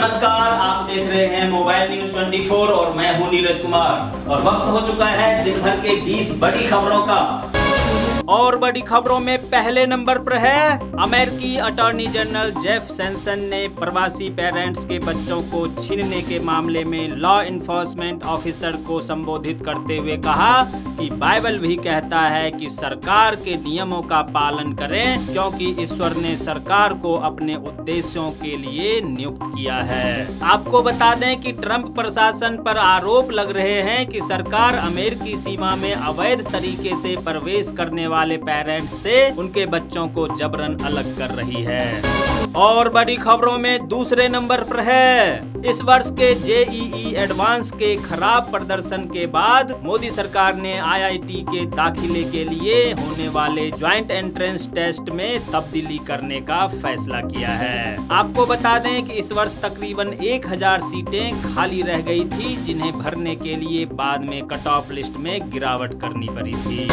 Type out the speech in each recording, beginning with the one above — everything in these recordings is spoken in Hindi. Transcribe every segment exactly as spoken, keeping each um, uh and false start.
नमस्कार, आप देख रहे हैं मोबाइल न्यूज चौबीस और मैं हूं नीरज कुमार और वक्त हो चुका है दिन भर के बीस बड़ी खबरों का। और बड़ी खबरों में पहले नंबर पर है, अमेरिकी अटॉर्नी जनरल जेफ सेशन ने प्रवासी पेरेंट्स के बच्चों को छीनने के मामले में लॉ इन्फोर्समेंट ऑफिसर को संबोधित करते हुए कहा कि बाइबल भी कहता है कि सरकार के नियमों का पालन करें, क्योंकि ईश्वर ने सरकार को अपने उद्देश्यों के लिए नियुक्त किया है। आपको बता दें कि ट्रंप प्रशासन पर आरोप लग रहे हैं कि सरकार अमेरिकी सीमा में अवैध तरीके से प्रवेश करने वाले पेरेंट्स से उनके बच्चों को जबरन अलग कर रही है। और बड़ी खबरों में दूसरे नंबर पर है, इस वर्ष के जे ई ई एडवांस के खराब प्रदर्शन के बाद मोदी सरकार ने आई आई टी के दाखिले के लिए होने वाले ज्वाइंट एंट्रेंस टेस्ट में तब्दीली करने का फैसला किया है। आपको बता दें कि इस वर्ष तकरीबन एक हज़ार सीटें खाली रह गई थी, जिन्हें भरने के लिए बाद में कट ऑफ लिस्ट में गिरावट करनी पड़ी थी।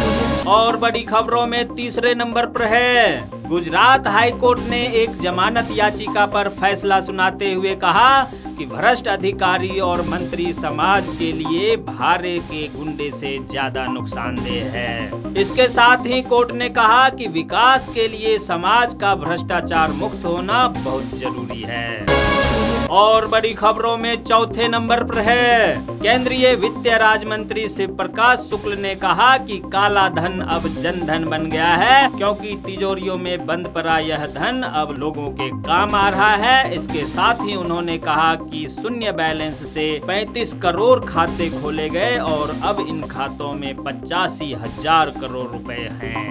और बड़ी खबरों में तीसरे नंबर पर है, गुजरात हाई कोर्ट ने एक जमानत याचिका पर फैसला सुनाते हुए कहा कि भ्रष्ट अधिकारी और मंत्री समाज के लिए भारे के गुंडे से ज्यादा नुकसानदेह है। इसके साथ ही कोर्ट ने कहा कि विकास के लिए समाज का भ्रष्टाचार मुक्त होना बहुत जरूरी है। और बड़ी खबरों में चौथे नंबर पर है, केंद्रीय वित्त राज्य मंत्री शिव प्रकाश शुक्ल ने कहा कि काला धन अब जन धन बन गया है, क्योंकि तिजोरियों में बंद पड़ा यह धन अब लोगों के काम आ रहा है। इसके साथ ही उन्होंने कहा कि शून्य बैलेंस से पैंतीस करोड़ खाते खोले गए और अब इन खातों में पचासी हजार करोड़ रुपए हैं।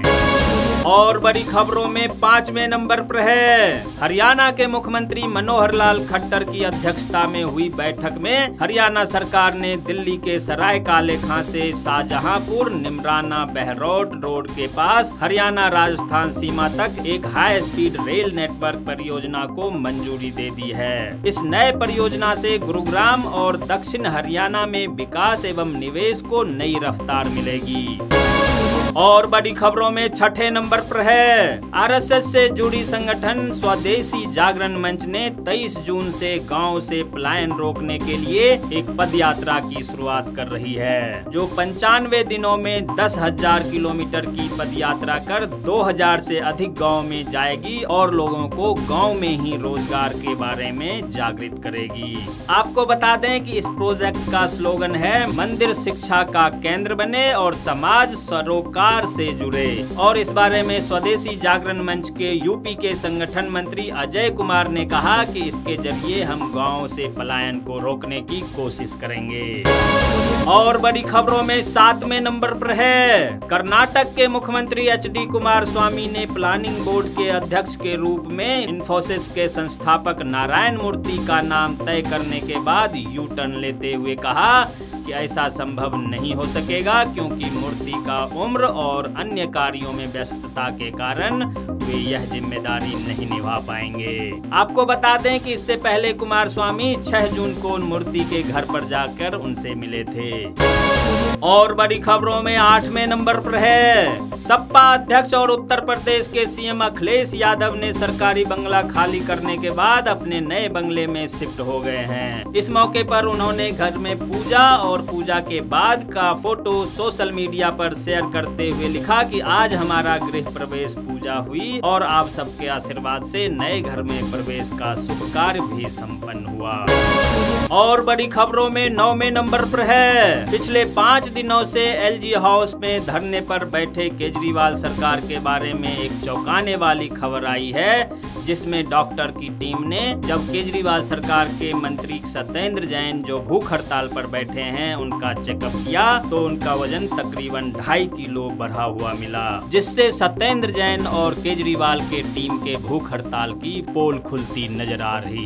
और बड़ी खबरों में पांचवें नंबर पर है, हरियाणा के मुख्यमंत्री मनोहर लाल खट्टर की अध्यक्षता में हुई बैठक में हरियाणा सरकार ने दिल्ली के सराय काले खां से शाहजहांपुर निमराना बहरोड रोड के पास हरियाणा राजस्थान सीमा तक एक हाई स्पीड रेल नेटवर्क परियोजना को मंजूरी दे दी है। इस नए परियोजना से गुरुग्राम और दक्षिण हरियाणा में विकास एवं निवेश को नई रफ्तार मिलेगी। और बड़ी खबरों में छठे नंबर पर है, आर एस एस से जुड़ी संगठन स्वदेशी जागरण मंच ने तेईस जून से गांव से पलायन रोकने के लिए एक पद यात्रा की शुरुआत कर रही है, जो पंचानवे दिनों में दस हजार किलोमीटर की पद यात्रा कर दो हज़ार से अधिक गांव में जाएगी और लोगों को गांव में ही रोजगार के बारे में जागृत करेगी। आपको बता दें कि इस प्रोजेक्ट का स्लोगन है, मंदिर शिक्षा का केंद्र बने और समाज सरोकार से जुड़े। और इस बारे में स्वदेशी जागरण मंच के यूपी के संगठन मंत्री अजय कुमार ने कहा कि इसके जरिए हम गांव से पलायन को रोकने की कोशिश करेंगे। और बड़ी खबरों में सातवें नंबर पर है, कर्नाटक के मुख्यमंत्री एच डी कुमार स्वामी ने प्लानिंग बोर्ड के अध्यक्ष के रूप में इन्फोसिस के संस्थापक नारायण मूर्ति का नाम तय करने के बाद यू टर्न लेते हुए कहा कि ऐसा संभव नहीं हो सकेगा, क्योंकि मूर्ति का उम्र और अन्य कार्यों में व्यस्तता के कारण वे यह जिम्मेदारी नहीं निभा पाएंगे। आपको बता दें कि इससे पहले कुमार स्वामी छह जून को मूर्ति के घर पर जाकर उनसे मिले थे। और बड़ी खबरों में आठवें नंबर पर है, सपा अध्यक्ष और उत्तर प्रदेश के सी एम अखिलेश यादव ने सरकारी बंगला खाली करने के बाद अपने नए बंगले में शिफ्ट हो गए हैं। इस मौके पर उन्होंने घर में पूजा और पूजा के बाद का फोटो सोशल मीडिया पर शेयर करते हुए लिखा कि आज हमारा गृह प्रवेश पूजा हुई और आप सबके आशीर्वाद से नए घर में प्रवेश का शुभ कार्य भी संपन्न हुआ। और बड़ी खबरों में नौवें नंबर पर है, पिछले पाँच दिनों से एल जी हाउस में धरने पर बैठे केजरीवाल सरकार के बारे में एक चौंकाने वाली खबर आई है, जिसमें डॉक्टर की टीम ने जब केजरीवाल सरकार के मंत्री सत्येंद्र जैन जो भूख हड़ताल पर बैठे हैं उनका चेकअप किया तो उनका वजन तकरीबन ढाई किलो बढ़ा हुआ मिला, जिससे सत्येंद्र जैन और केजरीवाल के टीम के भूख हड़ताल की पोल खुलती नजर आ रही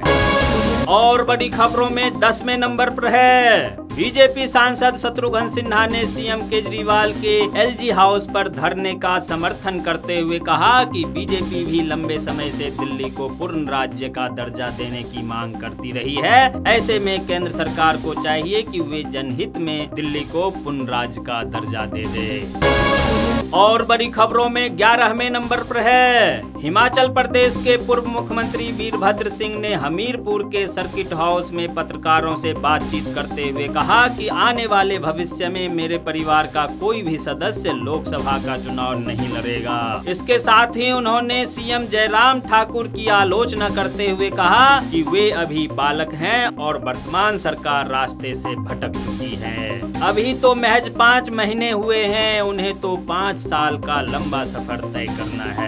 है। और बड़ी खबरों में दसवें नंबर पर है, बीजेपी सांसद शत्रुघ्न सिन्हा ने सी एम केजरीवाल के एल जी हाउस पर धरने का समर्थन करते हुए कहा कि बीजेपी भी लंबे समय से दिल्ली को पूर्ण राज्य का दर्जा देने की मांग करती रही है। ऐसे में केंद्र सरकार को चाहिए कि वे जनहित में दिल्ली को पूर्ण राज्य का दर्जा दे दे। और बड़ी खबरों में ग्यारहवें नंबर पर है, हिमाचल प्रदेश के पूर्व मुख्यमंत्री वीरभद्र सिंह ने हमीरपुर के सर्किट हाउस में पत्रकारों से बातचीत करते हुए कहा कि आने वाले भविष्य में मेरे परिवार का कोई भी सदस्य लोकसभा का चुनाव नहीं लड़ेगा। इसके साथ ही उन्होंने सीएम जयराम ठाकुर की आलोचना करते हुए कहा कि वे अभी बालक हैं और वर्तमान सरकार रास्ते से भटक चुकी है। अभी तो महज पाँच महीने हुए हैं, उन्हें तो पाँच साल का लंबा सफर तय करना है।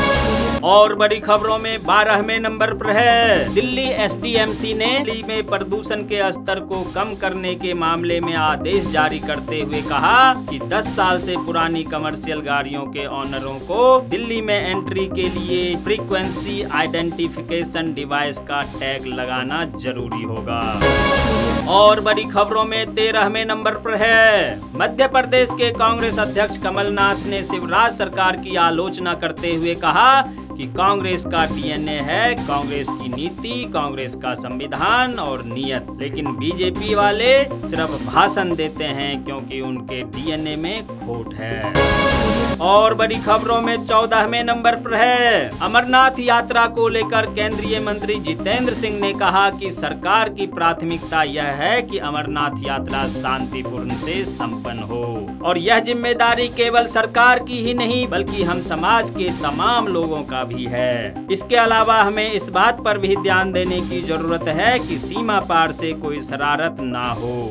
और बड़ी खबरों में बारहवें नंबर पर है, दिल्ली एसडीएमसी ने दिल्ली में प्रदूषण के स्तर को कम करने के मामले में आदेश जारी करते हुए कहा कि दस साल से पुरानी कमर्शियल गाड़ियों के ऑनरों को दिल्ली में एंट्री के लिए फ्रीक्वेंसी आइडेंटिफिकेशन डिवाइस का टैग लगाना जरूरी होगा। और बड़ी खबरों में तेरहवें नंबर पर है, मध्य प्रदेश के कांग्रेस अध्यक्ष कमलनाथ ने शिवराज सरकार की आलोचना करते हुए कहा कि कांग्रेस का डीएनए है, कांग्रेस की नीति, कांग्रेस का संविधान और नियत, लेकिन बीजेपी वाले सिर्फ भाषण देते हैं क्योंकि उनके डीएनए में खोट है। और बड़ी खबरों में चौदहवें नंबर पर है, अमरनाथ यात्रा को लेकर केंद्रीय मंत्री जितेंद्र सिंह ने कहा कि सरकार की प्राथमिकता यह है कि अमरनाथ यात्रा शांतिपूर्ण से संपन्न हो और यह जिम्मेदारी केवल सरकार की ही नहीं बल्कि हम समाज के तमाम लोगों का भी है। इसके अलावा हमें इस बात पर भी ध्यान देने की जरूरत है कि सीमा पार से कोई शरारत ना हो।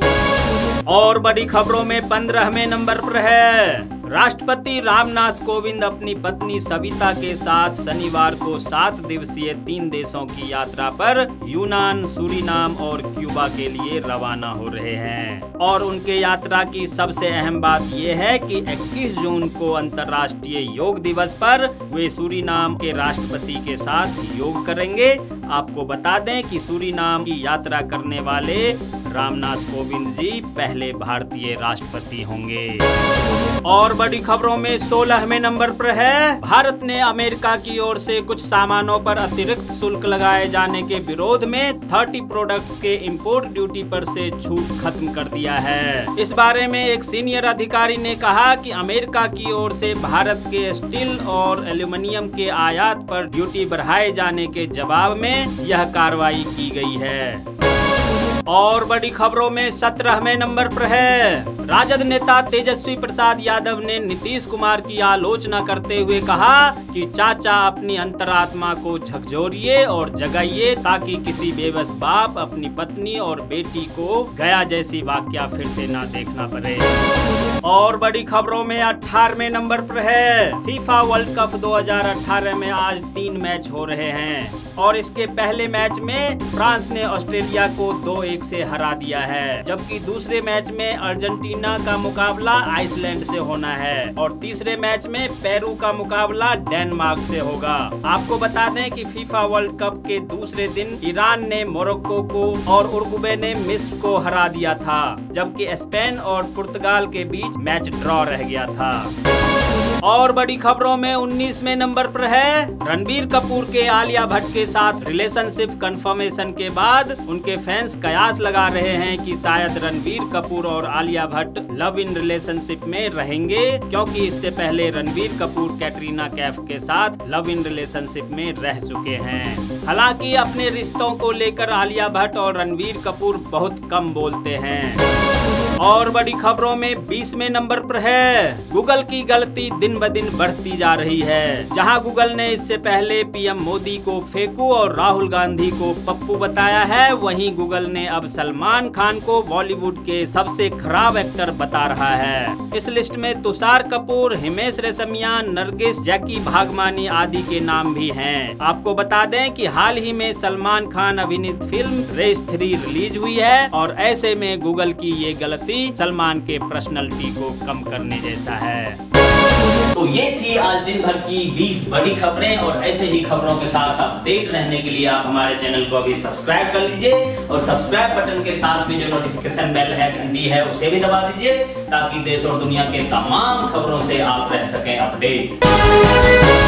और बड़ी खबरों में पंद्रहवें नंबर पर है, राष्ट्रपति रामनाथ कोविंद अपनी पत्नी सविता के साथ शनिवार को सात दिवसीय तीन देशों की यात्रा पर यूनान, सूरीनाम और क्यूबा के लिए रवाना हो रहे हैं। और उनके यात्रा की सबसे अहम बात यह है कि इक्कीस जून को अंतर्राष्ट्रीय योग दिवस पर वे सूरीनाम के राष्ट्रपति के साथ योग करेंगे। आपको बता दें कि सूरीनाम की यात्रा करने वाले रामनाथ कोविंद जी पहले भारतीय राष्ट्रपति होंगे। और बड़ी खबरों में सोलहवें नंबर पर है, भारत ने अमेरिका की ओर से कुछ सामानों पर अतिरिक्त शुल्क लगाए जाने के विरोध में तीस प्रोडक्ट्स के इंपोर्ट ड्यूटी पर से छूट खत्म कर दिया है। इस बारे में एक सीनियर अधिकारी ने कहा कि अमेरिका की ओर से भारत के स्टील और एल्यूमिनियम के आयात पर ड्यूटी बढ़ाए जाने के जवाब में यह कार्रवाई की गई है। और बड़ी खबरों में सत्रहवें नंबर पर है, राजद नेता तेजस्वी प्रसाद यादव ने नीतीश कुमार की आलोचना करते हुए कहा कि चाचा अपनी अंतरात्मा को झकझोरिए और जगाइए ताकि किसी बेबस बाप अपनी पत्नी और बेटी को गया जैसी वाकया फिर से ना देखना पड़े। और बड़ी खबरों में अठारहवें नंबर पर है, फीफा वर्ल्ड कप दो हज़ार अठारह में आज तीन मैच हो रहे हैं और इसके पहले मैच में फ्रांस ने ऑस्ट्रेलिया को दो एक से हरा दिया है, जबकि दूसरे मैच में अर्जेंटीना का मुकाबला आइसलैंड से होना है और तीसरे मैच में पेरू का मुकाबला डेनमार्क से होगा। आपको बता दें कि फीफा वर्ल्ड कप के दूसरे दिन ईरान ने मोरक्को को और उरुग्वे ने मिस्र को हरा दिया था, जबकि स्पेन और पुर्तगाल के बीच मैच ड्रॉ रह गया था। और बड़ी खबरों में उन्नीसवें नंबर पर है, रणबीर कपूर के आलिया भट्ट के साथ रिलेशनशिप कंफर्मेशन के बाद उनके फैंस कयास लगा रहे हैं कि शायद रणबीर कपूर और Alia Bhatt love in relationship में रहेंगे, क्योंकि इससे पहले रणबीर कपूर कैटरीना कैफ के साथ लव इन रिलेशनशिप में रह चुके हैं। हालांकि अपने रिश्तों को लेकर आलिया भट्ट और रणबीर कपूर बहुत कम बोलते हैं। और बड़ी खबरों में बीसवें नंबर पर है, गूगल की गलती दिन ब दिन बढ़ती जा रही है। जहां गूगल ने इससे पहले पीएम मोदी को फेकू और राहुल गांधी को पप्पू बताया है, वहीं गूगल ने अब सलमान खान को बॉलीवुड के सबसे खराब एक्टर बता रहा है। इस लिस्ट में तुषार कपूर, हिमेश रेशमिया, नरगिस, जैकी भागमानी आदि के नाम भी हैं। आपको बता दें कि हाल ही में सलमान खान अभिनीत फिल्म रेस थ्री रिलीज हुई है और ऐसे में गूगल की ये गलती सलमान के पर्सनालिटी को कम करने जैसा है। तो ये थी आज दिन भर की बीस बड़ी खबरें और ऐसे ही खबरों के साथ अपडेट रहने के लिए आप हमारे चैनल को अभी सब्सक्राइब कर लीजिए और सब्सक्राइब बटन के साथ में जो नोटिफिकेशन बेल है, घंटी है, उसे भी दबा दीजिए ताकि देश और दुनिया के तमाम खबरों से आप रह सकें अपडेट।